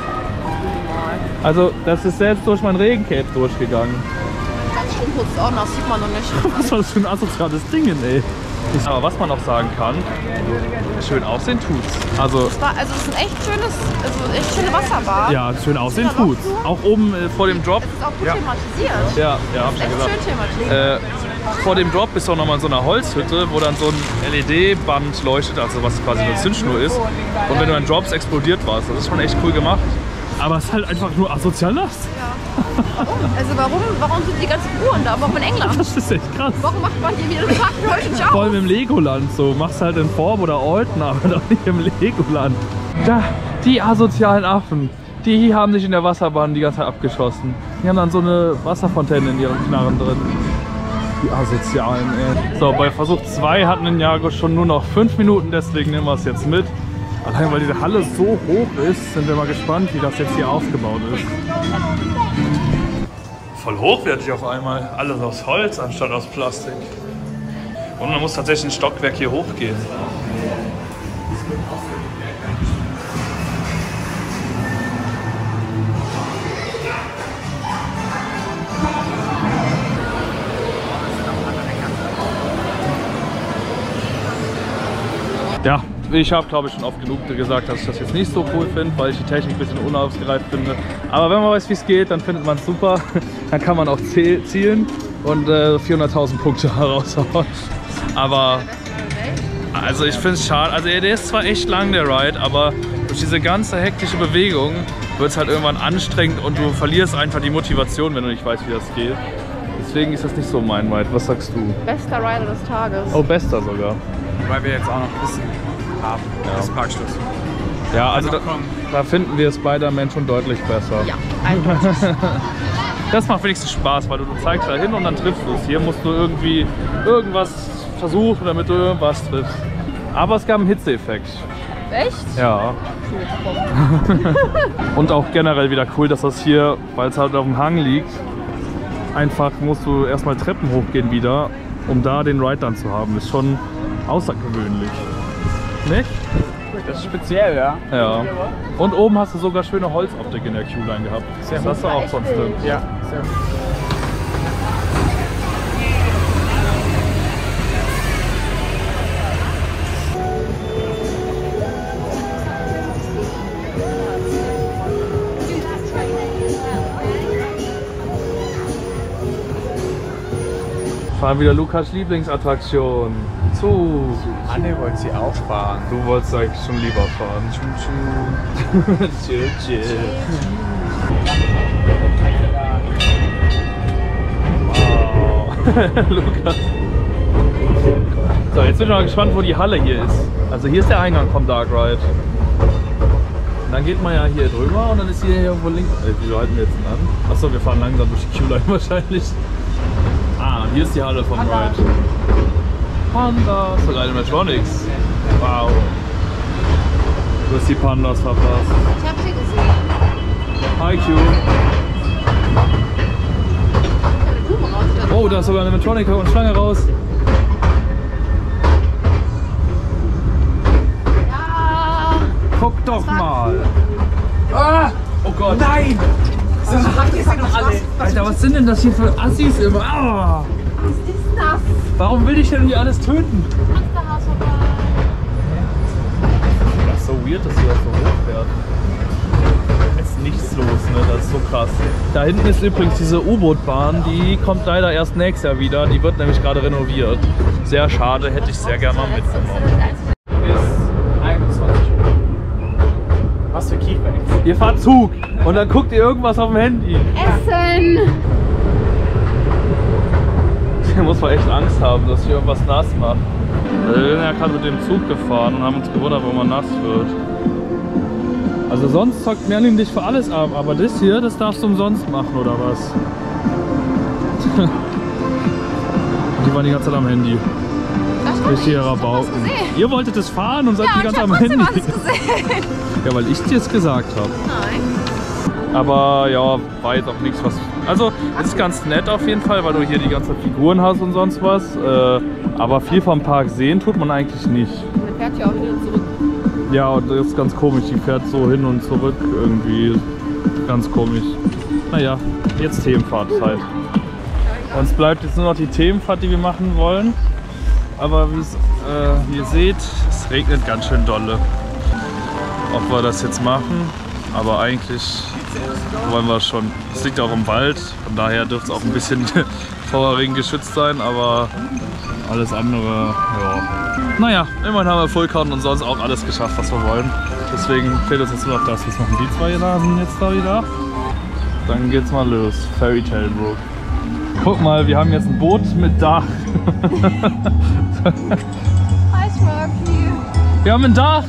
Also das ist selbst durch mein Regencape durchgegangen. Ganz schön kurz auch nass, sieht man noch nicht. Was war das für ein asoziales Ding, ey? Aber was man auch sagen kann, schön aussehen tut's. Also, es war, also es ist ein echt schönes, also echt schöne Wasserbahn. Ja, schön aussehen tut's. Auch oben äh, vor dem Drop. Es ist auch gut ja. thematisiert. Ja, ja, hab ich ja gesagt. Schön thematisiert. Äh, vor dem Drop bist du auch nochmal in so einer Holzhütte, wo dann so ein L E D-Band leuchtet, also was quasi eine Zündschnur ist. Und wenn du an Drops explodiert warst, das ist schon echt cool gemacht. Aber es ist halt einfach nur asozial nass. Ja. Warum? Also warum, warum sind die ganzen Uhren da? Warum in England? Das ist echt krass. Warum macht man hier wieder einen Tag wie heute nicht auf? Vor allem im Legoland so. Machst halt in Form oder Alton, aber doch nicht im Legoland. Da, die asozialen Affen, die haben sich in der Wasserbahn die ganze Zeit abgeschossen. Die haben dann so eine Wasserfontäne in ihren Knarren drin. Die asozialen, ey. So, bei Versuch zwei hatten in Jago schon nur noch fünf Minuten, deswegen nehmen wir es jetzt mit. Allein weil diese Halle so hoch ist, sind wir mal gespannt, wie das jetzt hier aufgebaut ist. Voll hochwertig auf einmal. Alles aus Holz anstatt aus Plastik. Und man muss tatsächlich ein Stockwerk hier hochgehen. Ja, ich habe glaube ich schon oft genug gesagt, dass ich das jetzt nicht so cool finde, weil ich die Technik ein bisschen unausgereift finde. Aber wenn man weiß, wie es geht, dann findet man es super. Dann kann man auch zielen und äh, vierhunderttausend Punkte heraushauen. Aber also ich finde es schade. Also der ist zwar echt lang, der Ride, aber durch diese ganze hektische Bewegung wird es halt irgendwann anstrengend und du verlierst einfach die Motivation, wenn du nicht weißt, wie das geht. Deswegen ist das nicht so mein Ride. Was sagst du? Bester Rider des Tages. Oh, bester sogar. Weil wir jetzt auch noch ein bisschen haben, ja. Das Parkschluss. Ja, also da, da finden wir Spider-Man schon deutlich besser. Ja, eindeutig. Das macht wenigstens Spaß, weil du, du zeigst da hin und dann triffst du es. Hier musst du irgendwie irgendwas versuchen, damit du irgendwas triffst. Aber es gab einen Hitzeeffekt. Echt? Ja. Und auch generell wieder cool, dass das hier, weil es halt auf dem Hang liegt, einfach musst du erstmal Treppen hochgehen wieder, um da den Ride dann zu haben. Ist schon außergewöhnlich. Nicht? Das ist speziell, ja. Ja. Und oben hast du sogar schöne Holzoptik in der Q-Line gehabt. Sehr das hast du auch sonst drin. Ja, sehr gut. Fahren wieder Lukas Lieblingsattraktion. Zu. Anne wollte sie auch fahren. Du wolltest eigentlich schon lieber fahren. Tschu, tschu. Chill, chill. Wow. Lukas. So, jetzt bin ich mal gespannt, wo die Halle hier ist. Also hier ist der Eingang vom Dark Ride. Und dann geht man ja hier drüber und dann ist hier irgendwo links. Äh, wie halten wir jetzt denn an? Achso, wir fahren langsam durch die Q-Line wahrscheinlich. Ah, hier ist die Halle vom Ride. Pandas, sogar Animatronics. Wow. Du hast die Pandas verpasst. Ich hab sie gesehen. Hi Q. Oh, da ist sogar eine Animatronic und Schlange raus. Ja. Guck doch mal. Ah! Oh Gott. Nein! So, habt ihr sie doch alle? Alter, was sind denn das hier für Assis immer? Ah! Was ist das? Warum will ich denn hier alles töten? Hamsterhaus weird, dass hier das so hochfährt. Ist nichts los, ne? Das ist so krass. Da hinten ist übrigens diese U-Boot-Bahn, die kommt leider erst nächstes Jahr wieder. Die wird nämlich gerade renoviert. Sehr schade, hätte ich sehr gerne mal mitgenommen. Bis einundzwanzig Uhr. Was für Kiefbacks? Ihr fahrt Zug und dann guckt ihr irgendwas auf dem Handy. Essen! Hier muss man echt Angst haben, dass hier irgendwas nass macht. Wir sind ja gerade mit dem Zug gefahren und haben uns gewundert, warum man nass wird. Also sonst zockt Merlin dich für alles ab, aber das hier, das darfst du umsonst machen, oder was? Die waren die ganze Zeit am Handy. Richtiger Bau. Ihr wolltet es fahren und seid Ja, die ganze ich Zeit am hab Handy. trotzdem alles gesehen. Ja, weil ich dir es gesagt habe. Nein. Aber ja, war jetzt auch nichts was. Also es ist ganz nett auf jeden Fall, weil du hier die ganzen Figuren hast und sonst was. Äh, aber viel vom Park sehen tut man eigentlich nicht. Man fährt ja auch wieder zurück. Ja, und das ist ganz komisch. Die fährt so hin und zurück irgendwie. Ganz komisch. Naja, jetzt Themenfahrtzeit. Uns bleibt jetzt nur noch die Themenfahrt, die wir machen wollen. Aber wie äh, ihr seht, es regnet ganz schön dolle. Ob wir das jetzt machen, aber eigentlich wollen wir schon. Es liegt auch im Wald, von daher dürfte es auch ein bisschen vor Regen geschützt sein, aber alles andere, ja. Naja, immerhin haben wir Fullcount und sonst auch alles geschafft, was wir wollen. Deswegen fehlt uns jetzt nur noch das. Was machen die zwei Nasen jetzt da wieder? Dann geht's mal los. Fairy Tale Brook. Guck mal, wir haben jetzt ein Boot mit Dach. Wir haben ein Dach!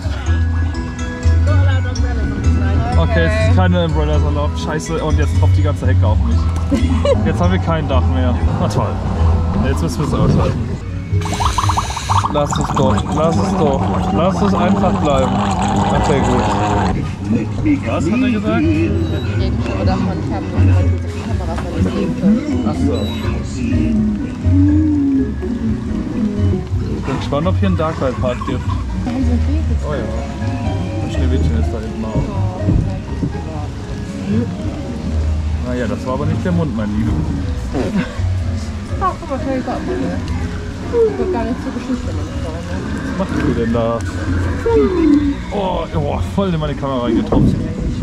Okay, es ist keine Umbrellas erlaubt. Scheiße, und jetzt tropft die ganze Hecke auf mich. Jetzt haben wir kein Dach mehr. Na toll. Jetzt müssen wir es aushalten. Lass es doch, lass es doch. Lass es einfach bleiben. Okay, gut. Was hat er gesagt? Die reden schon davon, ich habe nur die Kameras noch nicht sehen können. Achso. Ich bin gespannt, ob hier ein Dark Ride Part gibt. Oh ja. Das Schneewittchen ist da hinten auch. Naja, das war aber nicht der Mund, mein Lieber. Ach, guck mal, Fairy Tale Brook. Ich wird gar nicht zur Geschichte mit. Was machst du denn da? Oh, oh, voll in meine Kamera reingetropft.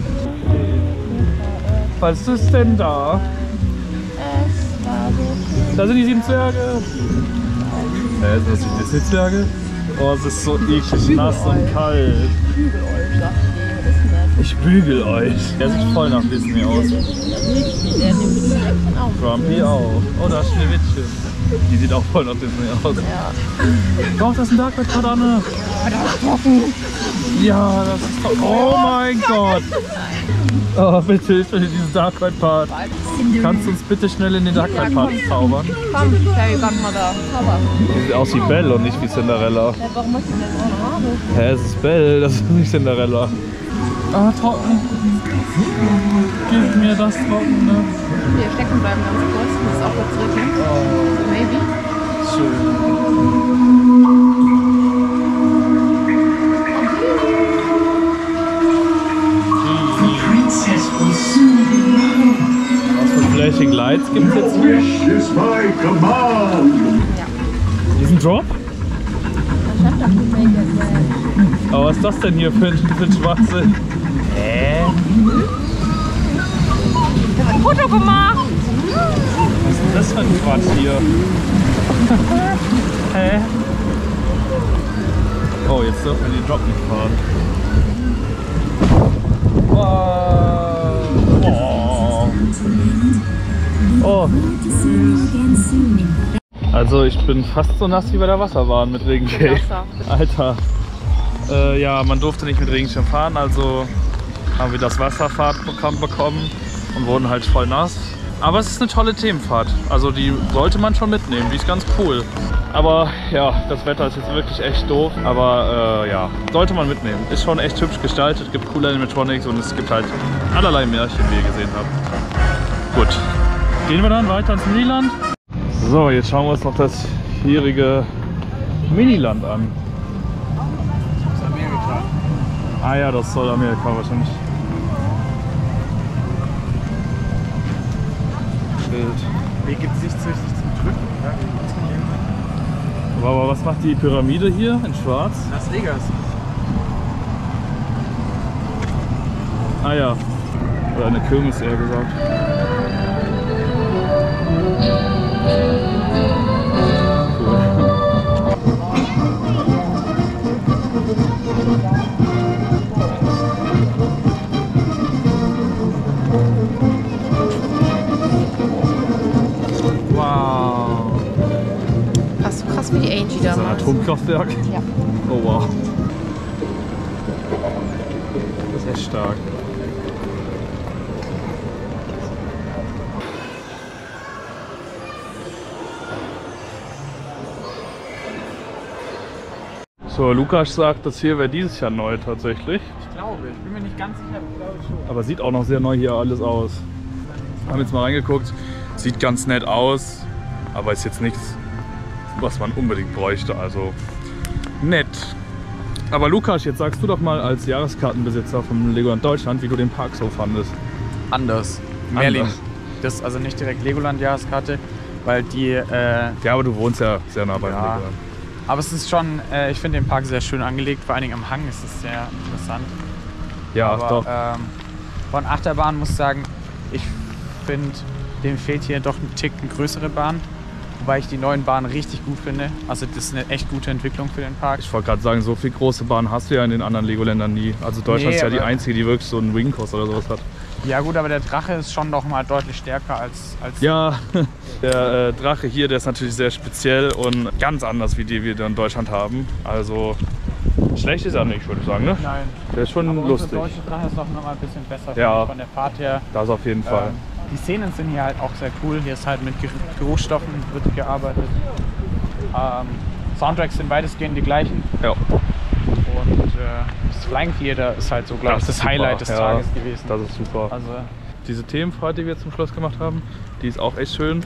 Was ist denn da? Es war so. Da sind die sieben Zwerge. Hä, sind das die Disney-Zwerge? Oh, es ist so eklig, nass und kalt. Ich bügel euch. Der sieht voll nach Disney aus. Grumpy auch. Oh, da ist Schneewittchen. Die sieht auch voll nach Disney aus. Ja. Doch, das ist ein Dark Ride Part, Anne. Ja, das ist doch. Oh mein Gott. Oh, bitte, hilf mir diesen Dark Ride Part. Kannst du uns bitte schnell in den Dark Ride Part zaubern? Komm, Fairy Godmother. Die sieht aus wie Belle und nicht wie Cinderella. Ja, warum hast du denn auch Haare? Hä, es ist Belle, das ist nicht Cinderella. Ah, trocken. Gib mir das Trockene. Hier stecken bleiben ganz kurz. Das ist auch kurz zurück. Oh. Maybe. Schön. Was für Flashing Lights gibt es jetzt hier? Diesen Drop? Aber was ist das denn hier für ein, für ein Schwachsinn? Hä? Ich hab ein Foto gemacht! Was ist denn das für ein Quatsch hier? Hä? Oh, jetzt dürfen wir den Drop nicht fahren. Oh. Oh. Also ich bin fast so nass wie bei der Wasserbahn mit Regencape. Alter. Äh, ja, man durfte nicht mit Regenschirm fahren, also haben wir das Wasserfahrtprogramm bekommen und wurden halt voll nass. Aber es ist eine tolle Themenfahrt, also die sollte man schon mitnehmen, die ist ganz cool. Aber ja, das Wetter ist jetzt wirklich echt doof, aber äh, ja, sollte man mitnehmen. Ist schon echt hübsch gestaltet, gibt coole Animatronics und es gibt halt allerlei Märchen, wie ihr gesehen habt. Gut, gehen wir dann weiter ins Miniland. So, jetzt schauen wir uns noch das hierige Miniland an. Ah ja, das soll Amerika wahrscheinlich. Hier gibt es nichts richtig zum Drücken, oder? Aber was macht die Pyramide hier in schwarz? Las Vegas. Ah ja. Oder eine Kirmes eher gesagt. Wow. Fast so krass wie die Angie Das ist ein damals. Atomkraftwerk? Ja. Oh wow. Das ist echt stark. So, Lukas sagt, das hier wäre dieses Jahr neu tatsächlich. Ich glaube, ich bin mir nicht ganz sicher, aber ich glaube schon. Aber sieht auch noch sehr neu hier alles aus. Haben jetzt mal reingeguckt. Sieht ganz nett aus, aber ist jetzt nichts, was man unbedingt bräuchte. Also nett. Aber Lukas, jetzt sagst du doch mal als Jahreskartenbesitzer vom Legoland Deutschland, wie du den Park so fandest. Anders. Merlin. Anders. Das ist also nicht direkt Legoland-Jahreskarte, weil die... Äh, Ja, aber du wohnst ja sehr nah beim Ja. Legoland. aber es ist schon, äh, ich finde den Park sehr schön angelegt, vor allen Dingen am Hang ist es sehr interessant. Ja, aber doch. Ähm, von Achterbahn muss ich sagen, ich finde, dem fehlt hier doch ein Tick eine größere Bahn. Wobei ich die neuen Bahnen richtig gut finde. Also das ist eine echt gute Entwicklung für den Park. Ich wollte gerade sagen, so viel große Bahnen hast du ja in den anderen Legoländern nie. Also Deutschland Nee, ist ja die aber- einzige, die wirklich so einen Wingcoaster oder sowas hat. Ja gut, aber der Drache ist schon noch mal deutlich stärker als... als Ja, der äh, Drache hier, der ist natürlich sehr speziell und ganz anders, wie die wir in Deutschland haben. Also schlecht ist er nicht, würde ich sagen, ne? Nein. Der ist schon aber lustig. unser deutscher Drache ist doch noch mal ein bisschen besser Ja. finde ich, von der Fahrt her. Das auf jeden Fall. Ähm, die Szenen sind hier halt auch sehr cool. Hier ist halt mit Ger- Geruchsstoffen wird gearbeitet. Ähm, Soundtracks sind weitestgehend die gleichen. Ja. Und äh, das Flying Theater ist halt so, glaube ich, ist das super. Highlight des Ja, Tages gewesen. Das ist super. Also Diese Themenfahrt, die wir jetzt zum Schluss gemacht haben, die ist auch echt schön.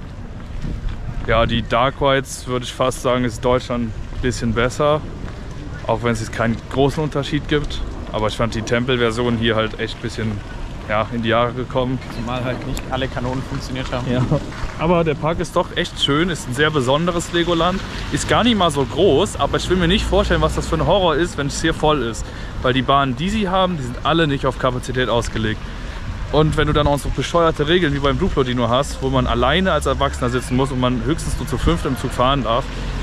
Ja, die Dark Rides würde ich fast sagen, ist Deutschland ein bisschen besser. Auch wenn es jetzt keinen großen Unterschied gibt. Aber ich fand die Tempelversion hier halt echt ein bisschen ja, in die Jahre gekommen. zumal halt nicht alle Kanonen funktioniert haben. Ja. Aber der Park ist doch echt schön, ist ein sehr besonderes Legoland. Ist gar nicht mal so groß, aber ich will mir nicht vorstellen, was das für ein Horror ist, wenn es hier voll ist. Weil die Bahnen, die sie haben, die sind alle nicht auf Kapazität ausgelegt. Und wenn du dann auch so bescheuerte Regeln wie beim Duplo Dino hast, wo man alleine als Erwachsener sitzen muss und man höchstens nur zu fünft im Zug fahren darf.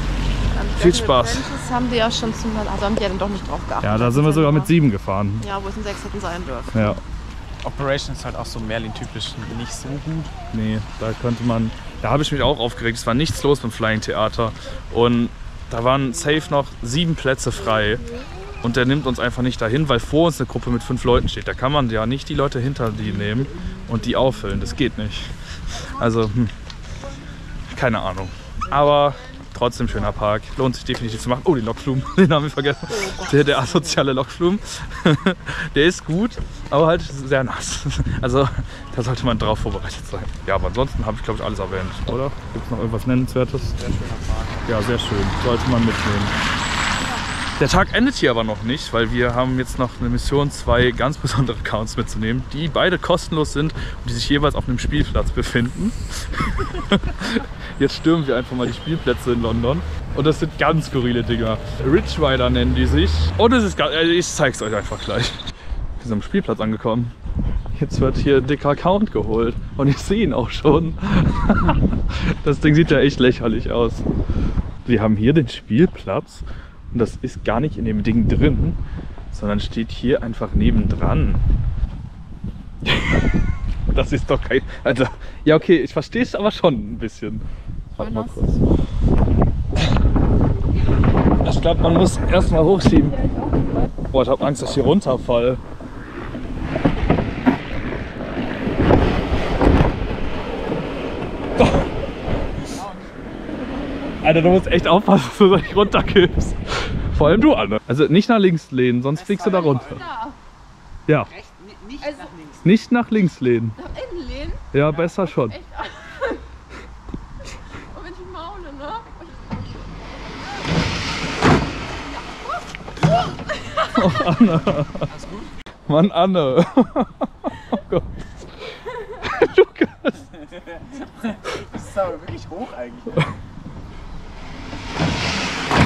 Viel Spaß. Das haben die ja schon zum, also haben die ja dann doch nicht drauf geachtet. Ja, da sind wir sogar mit sieben gefahren. Ja, wo es ein sechs hätten sein dürfen. Ja, Operation ist halt auch so Merlin-typisch nicht so gut. nee, da könnte man, da habe ich mich auch aufgeregt. Es war nichts los beim Flying Theater und da waren safe noch sieben Plätze frei. Und der nimmt uns einfach nicht dahin, weil vor uns eine Gruppe mit fünf Leuten steht. Da kann man ja nicht die Leute hinter die nehmen und die auffüllen. Das geht nicht. Also, hm, keine Ahnung. Aber trotzdem schöner Park. Lohnt sich definitiv zu machen. Oh, den Lokflum. Den haben wir vergessen. Der, der asoziale Lokflum. Der ist gut, aber halt sehr nass. Also, da sollte man drauf vorbereitet sein. Ja, aber ansonsten habe ich, glaube ich, alles erwähnt, oder? Gibt es noch irgendwas Nennenswertes? Sehr schöner Park. Ja, sehr schön. Sollte man mitnehmen. Der Tag endet hier aber noch nicht, weil wir haben jetzt noch eine Mission, zwei ganz besondere Accounts mitzunehmen, die beide kostenlos sind und die sich jeweils auf einem Spielplatz befinden. Jetzt stürmen wir einfach mal die Spielplätze in London und das sind ganz skurrile Dinger. Ridge Rider nennen die sich und es ist ganz, ich zeig's euch einfach gleich. Wir sind am Spielplatz angekommen. Jetzt wird hier ein dicker Account geholt und ich sehe ihn auch schon. Das Ding sieht ja echt lächerlich aus. Wir haben hier den Spielplatz. Und das ist gar nicht in dem Ding drin, sondern steht hier einfach nebendran. Das ist doch kein... Also, ja okay, ich verstehe es aber schon ein bisschen. Warte mal kurz. Ich glaube, man muss erstmal hochschieben. Boah, ich habe Angst, dass ich hier runterfalle. Oh. Alter, du musst echt aufpassen, dass du nicht runterkippst. Vor allem du, Anne. Also nicht nach links lehnen, sonst fliegst du da runter. Ja. Nicht nach links. Nicht nach links lehnen. Nach innen lehnen? Ja, besser schon. Echt? Und wenn ich maule, ne? Oh, Anne. Alles gut? Mann, Anne. Oh Gott. Lukas. Das ist aber wirklich hoch eigentlich.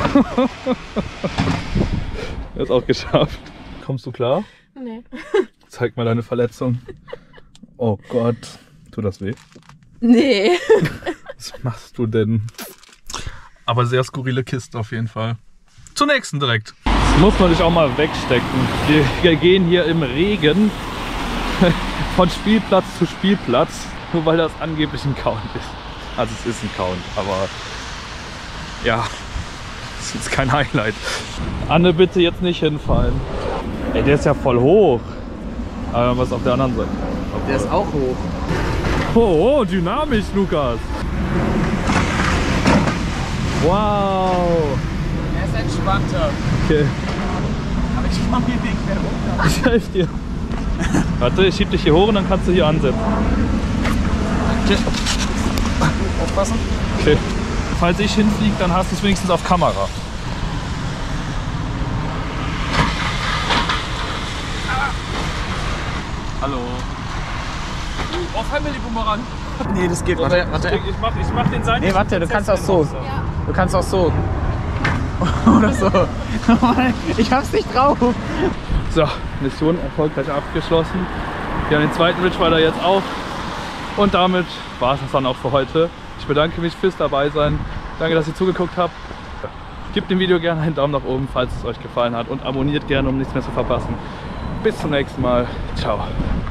Er ist auch geschafft. Kommst du klar? Nee. Zeig mal deine Verletzung. Oh Gott. Tut das weh? Nee. Was machst du denn? Aber sehr skurrile Kiste auf jeden Fall. Zur nächsten direkt. Das muss man sich auch mal wegstecken. Wir, wir gehen hier im Regen von Spielplatz zu Spielplatz, nur weil das angeblich ein Count ist. Also es ist ein Count, aber ja, das ist jetzt kein Highlight. Anne, bitte jetzt nicht hinfallen. Ey, der ist ja voll hoch. Aber was auf der anderen Seite? Der ist auch hoch. Oh, oh, dynamisch, Lukas. Wow. Er ist entspannter. Okay. Aber ich mach mir nicht mehr runter. Ich helfe dir. Warte, ich schieb dich hier hoch und dann kannst du hier ansetzen. Okay. Aufpassen. Okay. Falls ich hinfliege, dann hast du es wenigstens auf Kamera. Hallo. Oh, Family Boomerang. Nee, das geht. Warte, warte. Ich mach, ich mach den Seiten. Nee, warte, du kannst auch so. Du kannst auch so. Oder so. Ich hab's nicht drauf. So, Mission erfolgreich abgeschlossen. Wir haben den zweiten Ridge Rider jetzt auch. Und damit war es das dann auch für heute. Ich bedanke mich fürs dabei sein. Danke, dass ihr zugeguckt habt. Gebt dem Video gerne einen Daumen nach oben, falls es euch gefallen hat. Und abonniert gerne, um nichts mehr zu verpassen. Bis zum nächsten Mal. Ciao.